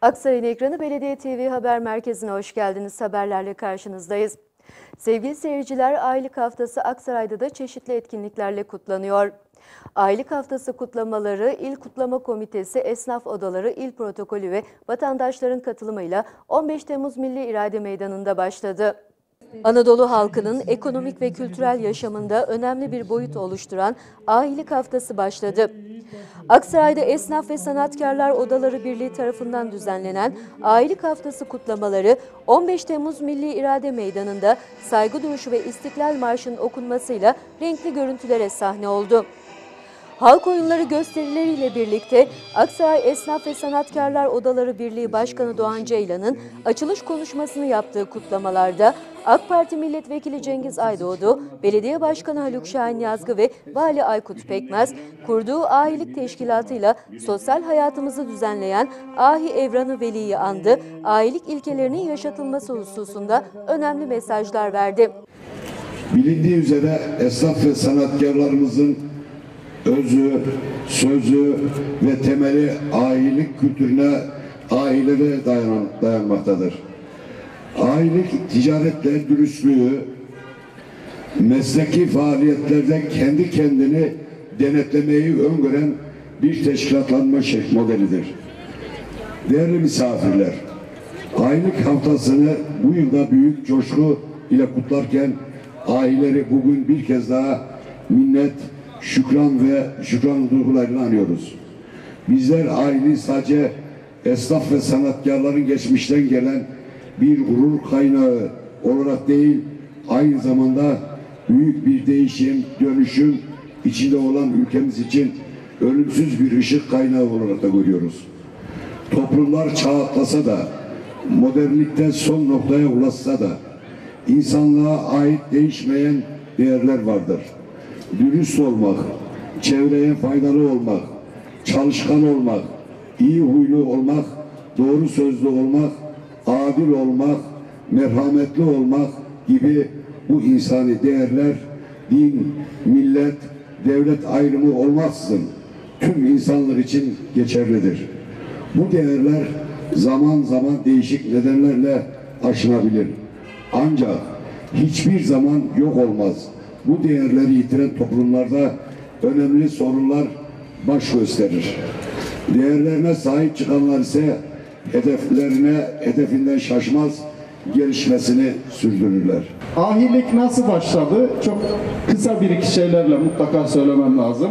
Aksaray'ın ekranı Belediye TV Haber Merkezi'ne hoş geldiniz. Haberlerle karşınızdayız. Sevgili seyirciler, Aylık Haftası Aksaray'da da çeşitli etkinliklerle kutlanıyor. Aylık Haftası kutlamaları İl Kutlama Komitesi, Esnaf Odaları, İl Protokolü ve vatandaşların katılımıyla 15 Temmuz Milli İrade Meydanı'nda başladı. Anadolu halkının ekonomik ve kültürel yaşamında önemli bir boyut oluşturan Ahilik Haftası başladı. Aksaray'da Esnaf ve Sanatkarlar Odaları Birliği tarafından düzenlenen Ahilik Haftası kutlamaları 15 Temmuz Milli İrade Meydanı'nda saygı duruşu ve İstiklal Marşı'nın okunmasıyla renkli görüntülere sahne oldu. Halk oyunları gösterileriyle birlikte Aksaray Esnaf ve Sanatkarlar Odaları Birliği Başkanı Doğan Ceylan'ın açılış konuşmasını yaptığı kutlamalarda AK Parti Milletvekili Cengiz Aydoğdu, Belediye Başkanı Haluk Şahin Yazgı ve Vali Aykut Pekmez, kurduğu Ahilik Teşkilatı'yla sosyal hayatımızı düzenleyen Ahi Evranı Veli'yi andı, ahilik ilkelerinin yaşatılması hususunda önemli mesajlar verdi. Bilindiği üzere esnaf ve sanatkarlarımızın özü, sözü ve temeli ahilik kültürüne, ahilere dayanmaktadır. Ahilik ticaretle dürüstlüğü, mesleki faaliyetlerde kendi kendini denetlemeyi öngören bir teşkilatlanma modelidir. Değerli misafirler, Ahilik Haftası'nı bu yılda büyük coşku ile kutlarken ahileri bugün bir kez daha minnet, şükran duygularıyla anıyoruz. Bizler aile sadece esnaf ve sanatkarların geçmişten gelen bir gurur kaynağı olarak değil, aynı zamanda büyük bir değişim, dönüşüm içinde olan ülkemiz için ölümsüz bir ışık kaynağı olarak da görüyoruz. Toplumlar çağ atlasa da, modernlikte son noktaya ulaşsa da, insanlığa ait değişmeyen değerler vardır. Dürüst olmak, çevreye faydalı olmak, çalışkan olmak, iyi huylu olmak, doğru sözlü olmak, adil olmak, merhametli olmak gibi bu insani değerler din, millet, devlet ayrımı olmaksızın tüm insanlar için geçerlidir. Bu değerler zaman zaman değişik nedenlerle aşınabilir. Ancak hiçbir zaman yok olmaz. Bu değerleri yitiren toplumlarda önemli sorunlar baş gösterir. Değerlerine sahip çıkanlar ise hedefinden şaşmaz, gelişmesini sürdürürler. Ahilik nasıl başladı? Çok kısa bir iki şeylerle mutlaka söylemem lazım.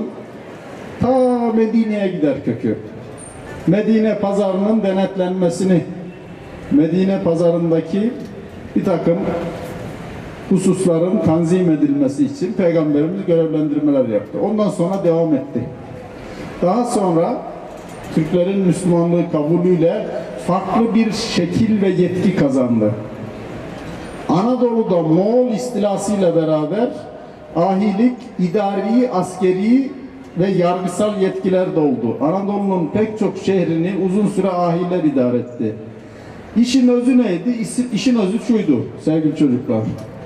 Ta Medine'ye gider kökü. Medine pazarının denetlenmesini, Medine pazarındaki bir takım hususların tanzim edilmesi için Peygamberimiz görevlendirmeler yaptı. Ondan sonra devam etti. Daha sonra Türklerin Müslümanlığı kabulüyle farklı bir şekil ve yetki kazandı. Anadolu'da Moğol istilasıyla beraber ahilik, idari, askeri ve yargısal yetkiler de oldu. Anadolu'nun pek çok şehrini uzun süre ahiler idare etti. İşin özü neydi? İşin özü şuydu sevgili çocuklar.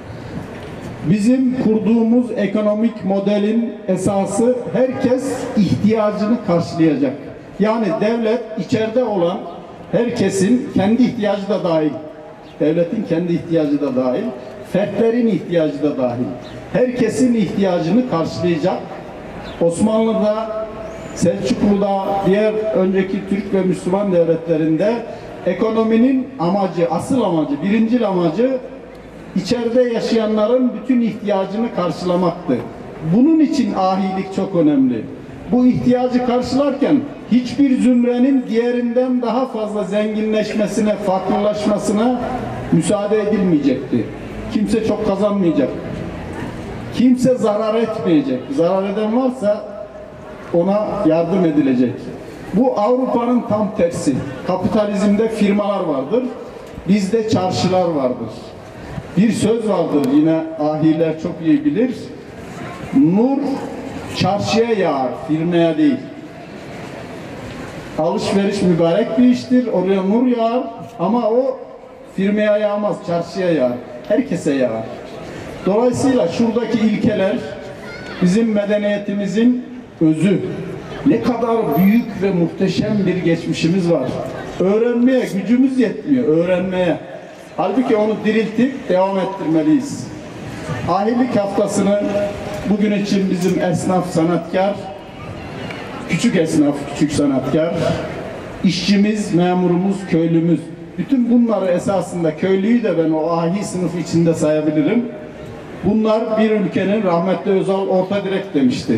Bizim kurduğumuz ekonomik modelin esası herkes ihtiyacını karşılayacak. Yani devlet içeride olan herkesin kendi ihtiyacı da dahil. Devletin kendi ihtiyacı da dahil. Fertlerin ihtiyacı da dahil. Herkesin ihtiyacını karşılayacak. Osmanlı'da, Selçuklu'da, diğer önceki Türk ve Müslüman devletlerinde ekonominin amacı, asıl amacı, birincil amacı İçeride yaşayanların bütün ihtiyacını karşılamaktı. Bunun için ahilik çok önemli. Bu ihtiyacı karşılarken hiçbir zümrenin diğerinden daha fazla zenginleşmesine, farklılaşmasına müsaade edilmeyecekti. Kimse çok kazanmayacak. Kimse zarar etmeyecek. Zarar eden varsa ona yardım edilecek. Bu Avrupa'nın tam tersi. Kapitalizmde firmalar vardır. Bizde çarşılar vardır. Bir söz vardır, yine ahiler çok iyi bilir. Nur çarşıya yağar, firmaya değil. Alışveriş mübarek bir iştir, oraya nur yağar ama o firmaya yağmaz, çarşıya yağar. Herkese yağar. Dolayısıyla şuradaki ilkeler bizim medeniyetimizin özü. Ne kadar büyük ve muhteşem bir geçmişimiz var. Öğrenmeye gücümüz yetmiyor, öğrenmeye. Halbuki onu diriltip devam ettirmeliyiz. Ahilik haftasını bugün için bizim esnaf, sanatkar, küçük esnaf, küçük sanatkar, işçimiz, memurumuz, köylümüz, bütün bunları esasında köylüyü de ben o ahi sınıfı içinde sayabilirim. Bunlar bir ülkenin, rahmetli Özal orta direk demişti.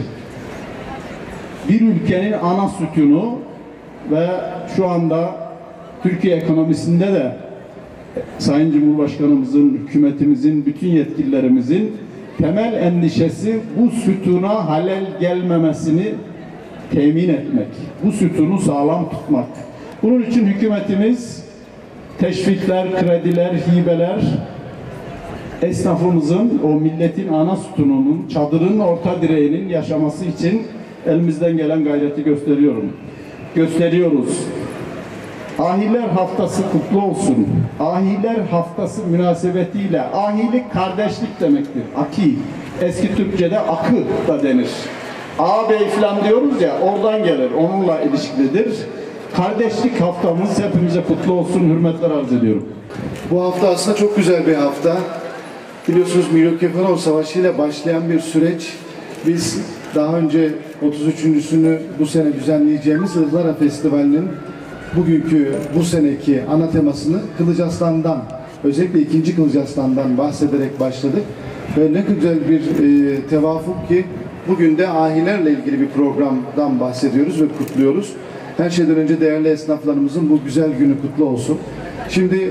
Bir ülkenin ana sütunu ve şu anda Türkiye ekonomisinde de Sayın Cumhurbaşkanımızın, hükümetimizin, bütün yetkililerimizin temel endişesi bu sütuna halel gelmemesini temin etmek. Bu sütunu sağlam tutmak. Bunun için hükümetimiz teşvikler, krediler, hibeler, esnafımızın, o milletin ana sütununun, çadırın orta direğinin yaşaması için elimizden gelen gayreti gösteriyoruz. Ahiler haftası kutlu olsun. Ahiler haftası münasebetiyle, ahilik kardeşlik demektir. Aki, eski Türkçe'de akı da denir. Ağabey falan diyoruz ya, oradan gelir, onunla ilişkilidir. Kardeşlik haftamız hepimize kutlu olsun, hürmetler arz ediyorum. Bu hafta aslında çok güzel bir hafta. Biliyorsunuz Milokefalon Savaşı ile başlayan bir süreç. Biz daha önce 33.sünü bu sene düzenleyeceğimiz Ihlara Festivali'nin bugünkü, bu seneki ana temasını Kılıçarslan'dan, özellikle 2. Kılıçarslan'dan bahsederek başladık. Ve ne güzel bir tevafuk ki bugün de ahilerle ilgili bir programdan bahsediyoruz ve kutluyoruz. Her şeyden önce değerli esnaflarımızın bu güzel günü kutlu olsun. Şimdi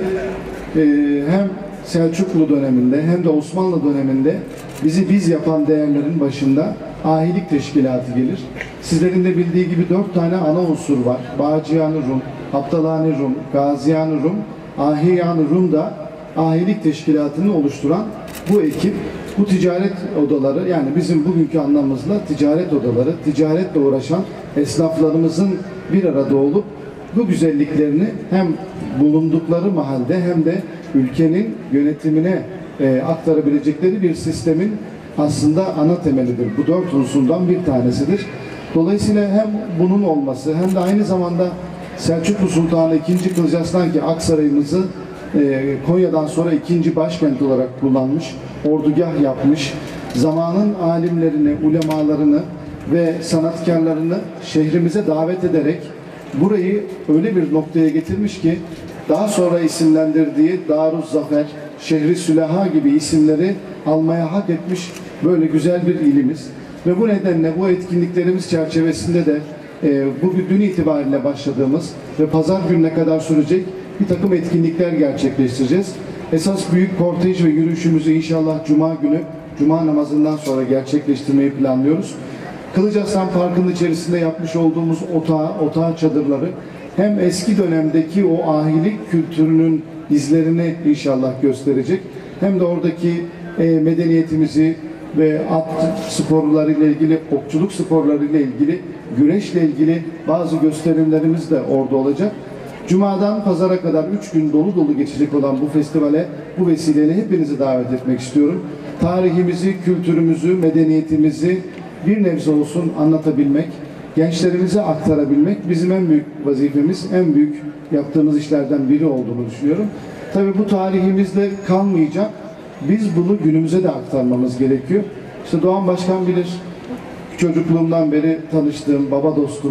hem Selçuklu döneminde hem de Osmanlı döneminde bizi biz yapan değerlerin başında ahilik teşkilatı gelir. Sizlerin de bildiği gibi 4 tane ana unsur var. Bağcıyan-ı Rum, Abdalani Rum, Gaziyan-ı Rum, Ahiyan-ı Rum da ahilik teşkilatını oluşturan bu ekip, bu ticaret odaları, yani bizim bugünkü anlamımızla ticaret odaları, ticaretle uğraşan esnaflarımızın bir arada olup bu güzelliklerini hem bulundukları mahalde hem de ülkenin yönetimine aktarabilecekleri bir sistemin aslında ana temelidir. Bu 4 unsurdan bir tanesidir. Dolayısıyla hem bunun olması hem de aynı zamanda Selçuklu Sultanı 2. Kılıçarslan ki Aksaray'ımızı Konya'dan sonra 2. başkent olarak kullanmış, ordugah yapmış, zamanın alimlerini, ulemalarını ve sanatkarlarını şehrimize davet ederek burayı öyle bir noktaya getirmiş ki daha sonra isimlendirdiği Darüzzafer, Şehri Sülaha gibi isimleri almaya hak etmiş böyle güzel bir ilimiz. Ve bu nedenle bu etkinliklerimiz çerçevesinde de bugün itibariyle başladığımız ve pazar gününe kadar sürecek bir takım etkinlikler gerçekleştireceğiz. Esas büyük kortej ve yürüyüşümüzü inşallah Cuma günü, Cuma namazından sonra gerçekleştirmeyi planlıyoruz. Kılıçarslan Parkı'nın içerisinde yapmış olduğumuz otağı çadırları hem eski dönemdeki o ahilik kültürünün izlerini inşallah gösterecek, hem de oradaki medeniyetimizi ve at sporlarıyla ilgili, okçuluk sporlarıyla ilgili, güreşle ilgili bazı gösterimlerimiz de orada olacak. Cuma'dan pazara kadar 3 gün dolu dolu geçecek olan bu festivale bu vesileyle hepinizi davet etmek istiyorum. Tarihimizi, kültürümüzü, medeniyetimizi bir nebze olsun anlatabilmek, gençlerimize aktarabilmek bizim en büyük vazifemiz, en büyük yaptığımız işlerden biri olduğunu düşünüyorum. Tabii bu tarihimizde kalmayacak. Biz bunu günümüze de aktarmamız gerekiyor. İşte Doğan Başkan bilir, çocukluğumdan beri tanıştığım baba dostum,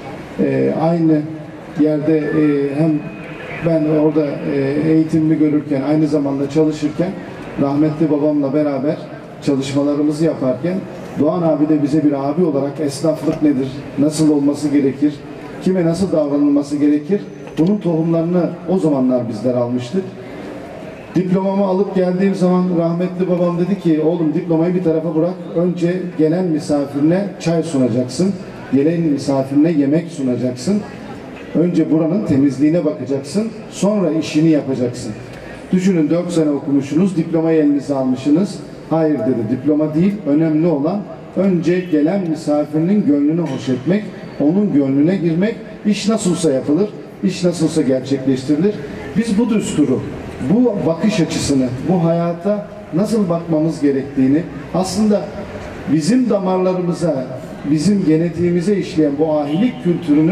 aynı yerde hem ben orada eğitimimi görürken, aynı zamanda çalışırken, rahmetli babamla beraber çalışmalarımızı yaparken Doğan abi de bize bir abi olarak esnaflık nedir, nasıl olması gerekir, kime nasıl davranılması gerekir, bunun tohumlarını o zamanlar bizler almıştık. Diplomamı alıp geldiğim zaman rahmetli babam dedi ki, oğlum diplomayı bir tarafa bırak, önce gelen misafirine çay sunacaksın, gelen misafirine yemek sunacaksın, önce buranın temizliğine bakacaksın, sonra işini yapacaksın. Düşünün 4 sene okumuşsunuz, diplomayı elinize almışsınız. Hayır dedi, diploma değil, önemli olan önce gelen misafirinin gönlünü hoş etmek, onun gönlüne girmek, iş nasılsa yapılır, iş nasılsa gerçekleştirilir. Biz bu düsturu, bu bakış açısını, bu hayata nasıl bakmamız gerektiğini, aslında bizim damarlarımıza, bizim genetiğimize işleyen bu ahilik kültürünü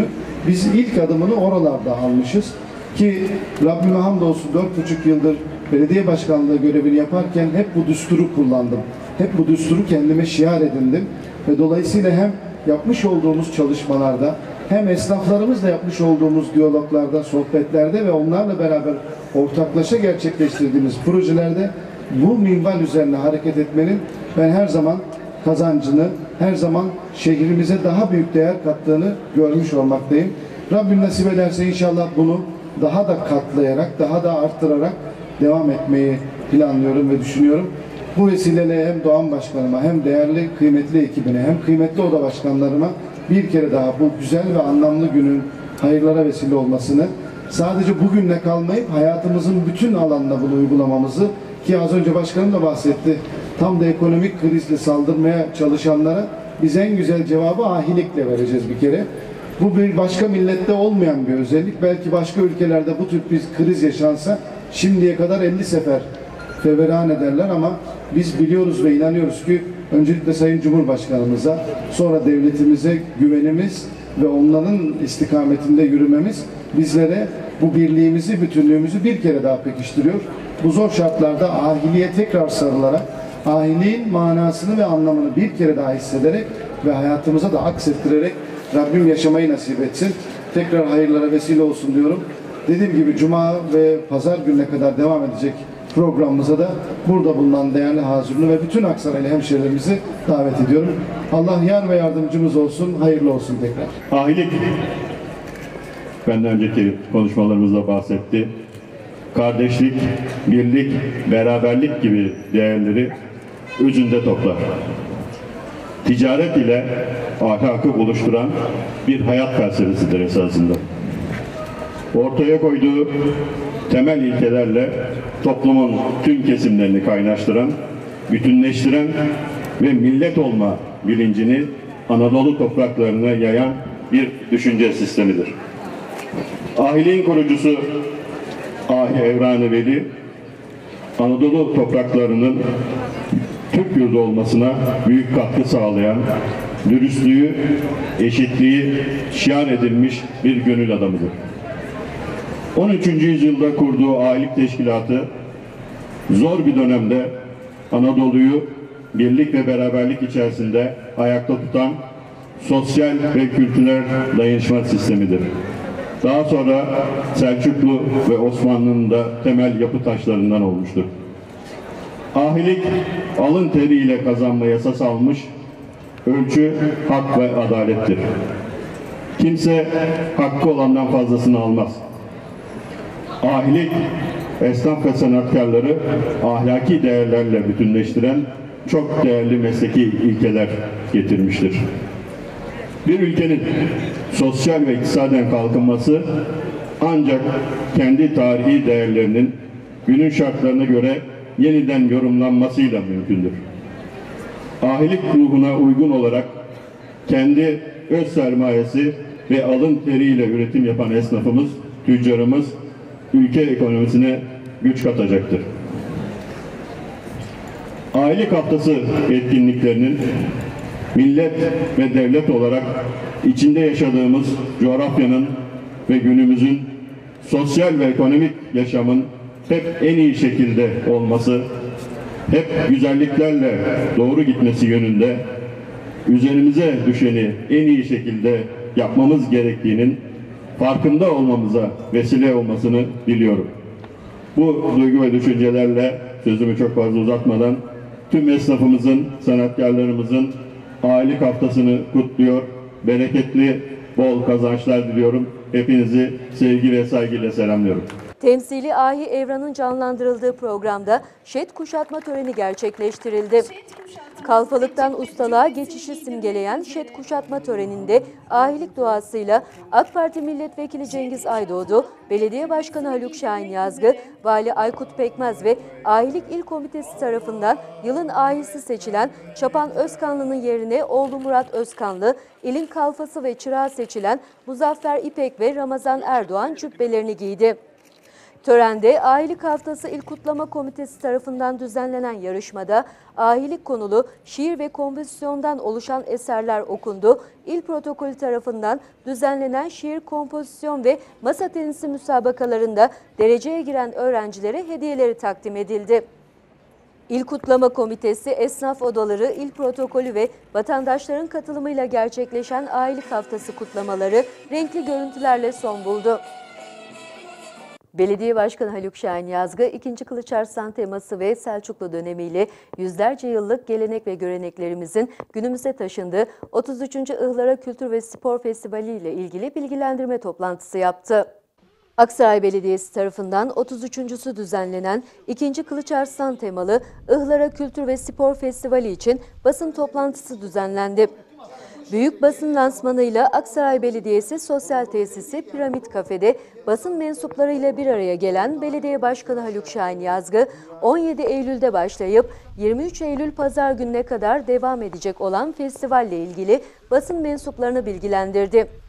Biz ilk adımını oralarda almışız ki Rabbime hamdolsun 4,5 yıldır belediye başkanlığı görevini yaparken hep bu düsturu kullandım. Hep bu düsturu kendime şiar edindim ve dolayısıyla hem yapmış olduğumuz çalışmalarda hem esnaflarımızla yapmış olduğumuz diyaloglarda, sohbetlerde ve onlarla beraber ortaklaşa gerçekleştirdiğimiz projelerde bu minval üzerine hareket etmenin ben her zaman kazancını, her zaman şehrimize daha büyük değer kattığını görmüş olmaktayım. Rabbim nasip ederse inşallah bunu daha da katlayarak, daha da arttırarak devam etmeyi planlıyorum ve düşünüyorum. Bu vesileyle hem Doğan Başkanıma, hem değerli, kıymetli ekibine, hem kıymetli oda başkanlarıma bir kere daha bu güzel ve anlamlı günün hayırlara vesile olmasını, sadece bugünle kalmayıp hayatımızın bütün alanında bunu uygulamamızı, ki az önce başkanım da bahsetti, tam da ekonomik krizle saldırmaya çalışanlara biz en güzel cevabı ahilikle vereceğiz bir kere. Bu bir başka millette olmayan bir özellik. Belki başka ülkelerde bu tür bir kriz yaşansa şimdiye kadar 50 sefer feveran ederler ama biz biliyoruz ve inanıyoruz ki öncelikle Sayın Cumhurbaşkanımıza, sonra devletimize güvenimiz ve onların istikametinde yürümemiz bizlere bu birliğimizi, bütünlüğümüzü bir kere daha pekiştiriyor. Bu zor şartlarda ahiliye tekrar sarılarak, ahiliğin manasını ve anlamını bir kere daha hissederek ve hayatımıza da aksettirerek Rabbim yaşamayı nasip etsin. Tekrar hayırlara vesile olsun diyorum. Dediğim gibi Cuma ve Pazar gününe kadar devam edecek programımıza da burada bulunan değerli hazırını ve bütün Aksaraylı hemşehrilerimizi davet ediyorum. Allah yar ve yardımcımız olsun, hayırlı olsun tekrar. Ahilik, benden önceki konuşmalarımızda bahsetti. Kardeşlik, birlik, beraberlik gibi değerleri özünde toplar. Ticaret ile ahlakı buluşturan bir hayat felsefesidir esasında. Ortaya koyduğu temel ilkelerle toplumun tüm kesimlerini kaynaştıran, bütünleştiren ve millet olma bilincini Anadolu topraklarına yayan bir düşünce sistemidir. Ahiliğin kurucusu Ahi Evran-ı Veli, Anadolu topraklarının Türk yurdu olmasına büyük katkı sağlayan, dürüstlüğü, eşitliği şiar edilmiş bir gönül adamıdır. 13. yüzyılda kurduğu ahilik teşkilatı zor bir dönemde Anadolu'yu birlik ve beraberlik içerisinde ayakta tutan sosyal ve kültürel dayanışma sistemidir. Daha sonra Selçuklu ve Osmanlı'nın da temel yapı taşlarından olmuştur. Ahilik, alın teriyle kazanmaya esas almış, ölçü hak ve adalettir. Kimse hakkı olandan fazlasını almaz. Ahilik, esnaf ve sanatkarları ahlaki değerlerle bütünleştiren çok değerli mesleki ilkeler getirmiştir. Bir ülkenin sosyal ve iktisaden kalkınması ancak kendi tarihi değerlerinin günün şartlarına göre yeniden yorumlanmasıyla mümkündür. Ahilik ruhuna uygun olarak kendi öz sermayesi ve alın teriyle üretim yapan esnafımız, tüccarımız ülke ekonomisine güç katacaktır. Ahilik Haftası etkinliklerinin millet ve devlet olarak içinde yaşadığımız coğrafyanın ve günümüzün sosyal ve ekonomik yaşamın hep en iyi şekilde olması, hep güzelliklerle doğru gitmesi yönünde üzerimize düşeni en iyi şekilde yapmamız gerektiğinin farkında olmamıza vesile olmasını diliyorum. Bu duygu ve düşüncelerle sözümü çok fazla uzatmadan tüm esnafımızın, sanatkarlarımızın Ahilik Haftası'nı kutluyor, bereketli, bol kazançlar diliyorum. Hepinizi sevgi ve saygıyla selamlıyorum. Temsili Ahi Evran'ın canlandırıldığı programda şet kuşatma töreni gerçekleştirildi. Kalfalıktan ustalığa geçişi simgeleyen şet kuşatma töreninde ahilik duasıyla AK Parti Milletvekili Cengiz Aydoğdu, Belediye Başkanı Haluk Şahin Yazgı, Vali Aykut Pekmez ve Ahilik İl Komitesi tarafından yılın ahisi seçilen Çapan Özkanlı'nın yerine oğlu Murat Özkanlı, ilin kalfası ve çırağı seçilen Muzaffer İpek ve Ramazan Erdoğan cübbelerini giydi. Törende Ahilik Haftası İl Kutlama Komitesi tarafından düzenlenen yarışmada ahilik konulu şiir ve kompozisyondan oluşan eserler okundu. İl protokolü tarafından düzenlenen şiir, kompozisyon ve masa tenisi müsabakalarında dereceye giren öğrencilere hediyeleri takdim edildi. İl Kutlama Komitesi, esnaf odaları, il protokolü ve vatandaşların katılımıyla gerçekleşen Ahilik Haftası kutlamaları renkli görüntülerle son buldu. Belediye Başkanı Haluk Şahin Yazgı, 2. Kılıç Arslan teması ve Selçuklu dönemiyle yüzlerce yıllık gelenek ve göreneklerimizin günümüze taşındığı 33. Ihlara Kültür ve Spor Festivali ile ilgili bilgilendirme toplantısı yaptı. Aksaray Belediyesi tarafından 33.sü düzenlenen 2. Kılıç Arslan temalı Ihlara Kültür ve Spor Festivali için basın toplantısı düzenlendi. Büyük basın lansmanıyla Aksaray Belediyesi Sosyal Tesisi Piramit Kafe'de basın mensuplarıyla bir araya gelen Belediye Başkanı Haluk Şahin Yazgı, 17 Eylül'de başlayıp 23 Eylül Pazar gününe kadar devam edecek olan festivalle ilgili basın mensuplarını bilgilendirdi.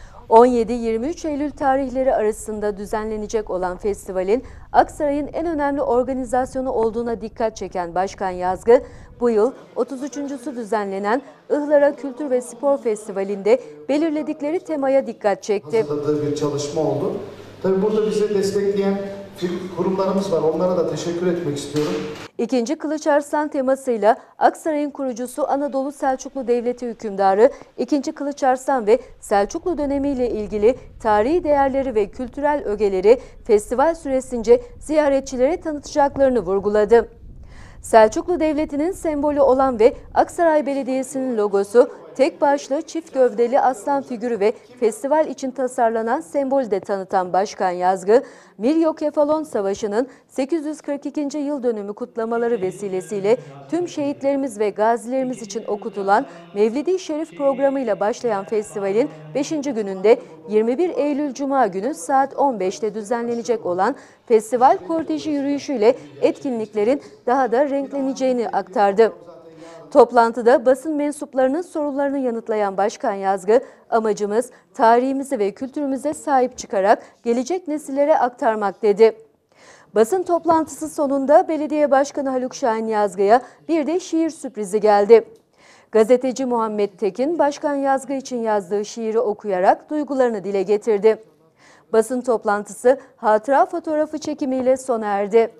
17-23 Eylül tarihleri arasında düzenlenecek olan festivalin Aksaray'ın en önemli organizasyonu olduğuna dikkat çeken Başkan Yazgı, bu yıl 33.sü düzenlenen Ihlara Kültür ve Spor Festivali'nde belirledikleri temaya dikkat çekti. Hazırladığı bir çalışma oldu. Tabii burada bizi destekleyen kurumlarımız var. Onlara da teşekkür etmek istiyorum. 2. Kılıç Arslan temasıyla Aksaray'ın kurucusu Anadolu Selçuklu Devleti hükümdarı 2. Kılıç Arslan ve Selçuklu dönemiyle ilgili tarihi değerleri ve kültürel ögeleri festival süresince ziyaretçilere tanıtacaklarını vurguladı. Selçuklu Devleti'nin sembolü olan ve Aksaray Belediyesi'nin logosu, tek başlı çift gövdeli aslan figürü ve festival için tasarlanan sembolü de tanıtan Başkan Yazgı, Miryokefalon Savaşı'nın 842. yıl dönümü kutlamaları vesilesiyle tüm şehitlerimiz ve gazilerimiz için okutulan Mevlid-i Şerif programıyla başlayan festivalin 5. gününde 21 Eylül Cuma günü saat 15'te düzenlenecek olan festival korteji yürüyüşüyle etkinliklerin daha da renkleneceğini aktardı. Toplantıda basın mensuplarının sorularını yanıtlayan Başkan Yazgı, amacımız tarihimize ve kültürümüze sahip çıkarak gelecek nesillere aktarmak dedi. Basın toplantısı sonunda Belediye Başkanı Haluk Şahin Yazgı'ya bir de şiir sürprizi geldi. Gazeteci Muhammed Tekin, Başkan Yazgı için yazdığı şiiri okuyarak duygularını dile getirdi. Basın toplantısı hatıra fotoğrafı çekimiyle sona erdi.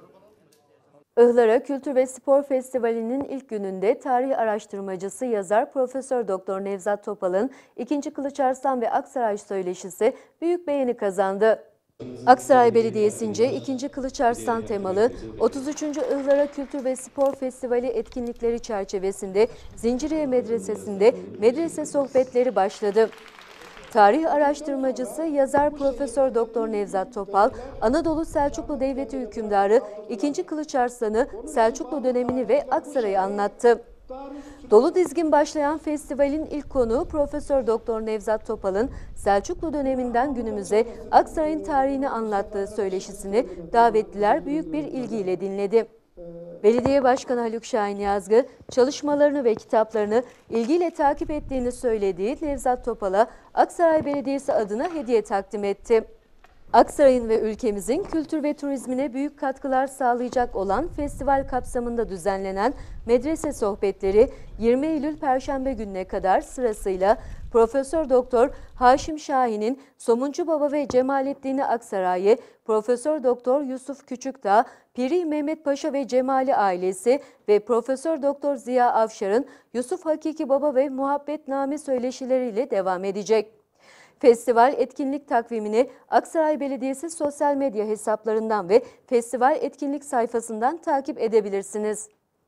Ihlara Kültür ve Spor Festivali'nin ilk gününde tarih araştırmacısı yazar Profesör Doktor Nevzat Topal'ın 2. Kılıç Arslan ve Aksaray söyleşisi büyük beğeni kazandı. Aksaray Belediyesi'nce 2. Kılıç Arslan temalı 33. Ihlara Kültür ve Spor Festivali etkinlikleri çerçevesinde Zinciriye Medresesi'nde medrese sohbetleri başladı. Tarih araştırmacısı yazar Profesör Doktor Nevzat Topal, Anadolu Selçuklu Devleti hükümdarı 2. Kılıç Arslan'ı, Selçuklu dönemini ve Aksaray'ı anlattı. Dolu dizgin başlayan festivalin ilk konuğu Profesör Doktor Nevzat Topal'ın Selçuklu döneminden günümüze Aksaray'ın tarihini anlattığı söyleşisini davetliler büyük bir ilgiyle dinledi. Belediye Başkanı Haluk Şahin Yazgı, çalışmalarını ve kitaplarını ilgiyle takip ettiğini söylediği Nevzat Topal'a Aksaray Belediyesi adına hediye takdim etti. Aksaray'ın ve ülkemizin kültür ve turizmine büyük katkılar sağlayacak olan festival kapsamında düzenlenen medrese sohbetleri 20 Eylül Perşembe gününe kadar sırasıyla Profesör Doktor Haşim Şahin'in Somuncu Baba ve Cemalettin Aksaray'ı, Profesör Doktor Yusuf Küçükdağ, Piri Mehmet Paşa ve Cemali ailesi ve Profesör Doktor Ziya Avşar'ın Yusuf Hakiki Baba ve Muhabbetname söyleşileriyle devam edecek. Festival etkinlik takvimini Aksaray Belediyesi sosyal medya hesaplarından ve festival etkinlik sayfasından takip edebilirsiniz.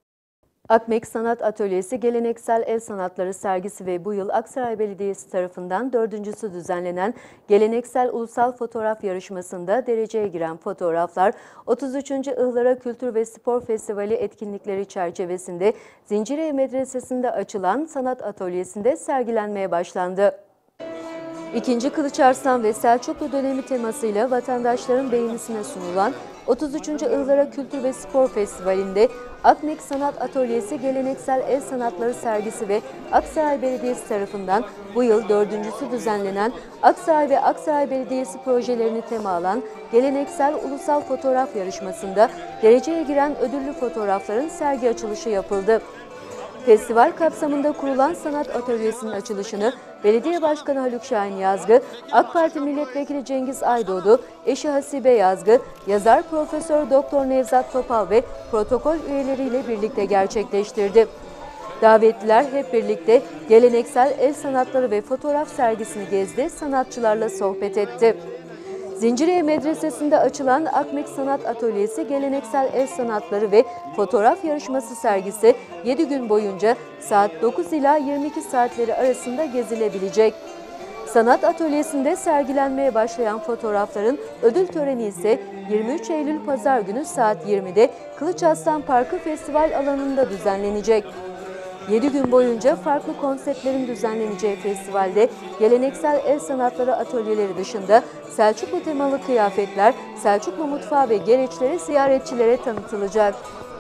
Akmek Sanat Atölyesi Geleneksel El Sanatları sergisi ve bu yıl Aksaray Belediyesi tarafından 4.sü düzenlenen Geleneksel Ulusal Fotoğraf Yarışması'nda dereceye giren fotoğraflar 33. Ihlara Kültür ve Spor Festivali etkinlikleri çerçevesinde Zinciriye Medresesi'nde açılan sanat atölyesinde sergilenmeye başlandı. II. Kılıç Arslan ve Selçuklu dönemi temasıyla vatandaşların beğenisine sunulan 33. Ihlara Kültür ve Spor Festivali'nde Akmek Sanat Atölyesi Geleneksel El Sanatları Sergisi ve Aksaray Belediyesi tarafından bu yıl 4.'sü düzenlenen Aksaray ve Aksaray Belediyesi projelerini tema alan Geleneksel Ulusal Fotoğraf Yarışması'nda dereceye giren ödüllü fotoğrafların sergi açılışı yapıldı. Festival kapsamında kurulan sanat atölyesinin açılışını Belediye Başkanı Haluk Şahin Yazgı, AK Parti Milletvekili Cengiz Aydoğdu, eşi Hasibe Yazgı, yazar Profesör Doktor Nevzat Topal ve protokol üyeleriyle birlikte gerçekleştirdi. Davetliler hep birlikte geleneksel el sanatları ve fotoğraf sergisini gezdi, sanatçılarla sohbet etti. Zinciriye Medresesi'nde açılan Akmek Sanat Atölyesi Geleneksel El Sanatları ve Fotoğraf Yarışması sergisi 7 gün boyunca saat 9 ila 22 saatleri arasında gezilebilecek. Sanat atölyesinde sergilenmeye başlayan fotoğrafların ödül töreni ise 23 Eylül Pazar günü saat 20'de Kılıçarslan Parkı Festival alanında düzenlenecek. 7 gün boyunca farklı konseptlerin düzenleneceği festivalde geleneksel el sanatları atölyeleri dışında Selçuklu temalı kıyafetler, Selçuklu mutfağı ve gereçleri ziyaretçilere tanıtılacak.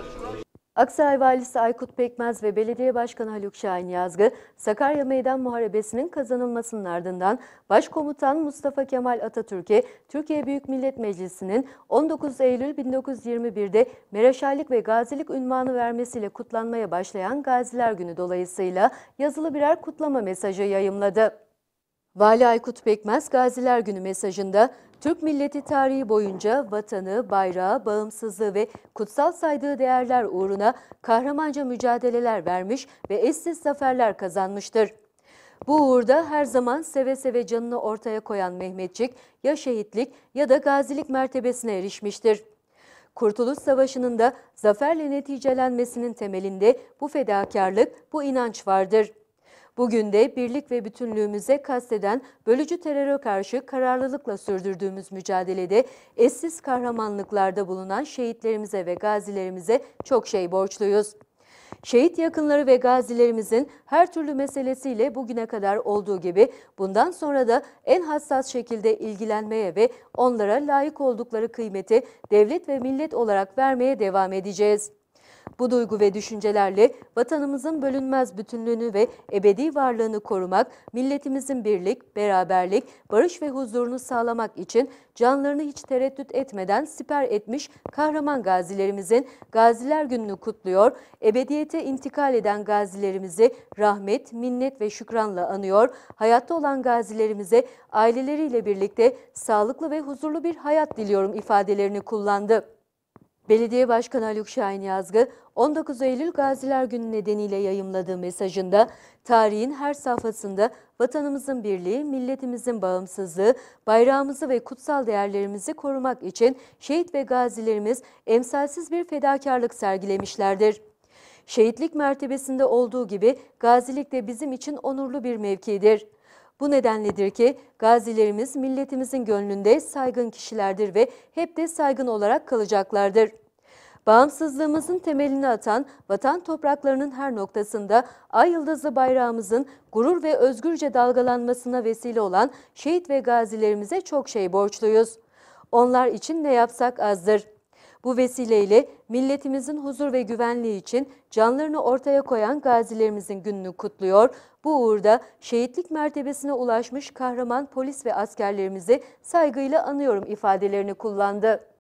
Aksaray Valisi Aykut Pekmez ve Belediye Başkanı Haluk Şahin Yazgı, Sakarya Meydan Muharebesi'nin kazanılmasının ardından Başkomutan Mustafa Kemal Atatürk'e Türkiye Büyük Millet Meclisi'nin 19 Eylül 1921'de Mereşallik ve Gazilik unvanı vermesiyle kutlanmaya başlayan Gaziler Günü dolayısıyla yazılı birer kutlama mesajı yayımladı. Vali Aykut Pekmez, Gaziler Günü mesajında Türk milleti tarihi boyunca vatanı, bayrağı, bağımsızlığı ve kutsal saydığı değerler uğruna kahramanca mücadeleler vermiş ve eşsiz zaferler kazanmıştır. Bu uğurda her zaman seve seve canını ortaya koyan Mehmetçik ya şehitlik ya da gazilik mertebesine erişmiştir. Kurtuluş Savaşı'nın da zaferle neticelenmesinin temelinde bu fedakarlık, bu inanç vardır. Bugün de birlik ve bütünlüğümüze kasteden bölücü teröre karşı kararlılıkla sürdürdüğümüz mücadelede eşsiz kahramanlıklarda bulunan şehitlerimize ve gazilerimize çok şey borçluyuz. Şehit yakınları ve gazilerimizin her türlü meselesiyle bugüne kadar olduğu gibi bundan sonra da en hassas şekilde ilgilenmeye ve onlara layık oldukları kıymeti devlet ve millet olarak vermeye devam edeceğiz. Bu duygu ve düşüncelerle vatanımızın bölünmez bütünlüğünü ve ebedi varlığını korumak, milletimizin birlik, beraberlik, barış ve huzurunu sağlamak için canlarını hiç tereddüt etmeden siper etmiş kahraman gazilerimizin Gaziler Günü'nü kutluyor, ebediyete intikal eden gazilerimizi rahmet, minnet ve şükranla anıyor, hayatta olan gazilerimize aileleriyle birlikte sağlıklı ve huzurlu bir hayat diliyorum ifadelerini kullandı. Belediye Başkanı Haluk Şahin Yazgı, 19 Eylül Gaziler Günü nedeniyle yayımladığı mesajında tarihin her safhasında vatanımızın birliği, milletimizin bağımsızlığı, bayrağımızı ve kutsal değerlerimizi korumak için şehit ve gazilerimiz emsalsiz bir fedakarlık sergilemişlerdir. Şehitlik mertebesinde olduğu gibi gazilik de bizim için onurlu bir mevkidir. Bu nedenledir ki gazilerimiz milletimizin gönlünde saygın kişilerdir ve hep de saygın olarak kalacaklardır. Bağımsızlığımızın temelini atan vatan topraklarının her noktasında ay yıldızlı bayrağımızın gurur ve özgürce dalgalanmasına vesile olan şehit ve gazilerimize çok şey borçluyuz. Onlar için ne yapsak azdır. Bu vesileyle milletimizin huzur ve güvenliği için canlarını ortaya koyan gazilerimizin gününü kutluyor. Bu uğurda şehitlik mertebesine ulaşmış kahraman polis ve askerlerimizi saygıyla anıyorum ifadelerini kullandı.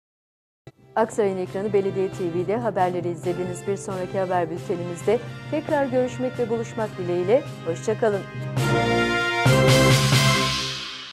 Aksaray'ın ekranı Belediye TV'de haberleri izlediğiniz bir sonraki haber bültenimizde tekrar görüşmek ve buluşmak dileğiyle. Hoşça kalın.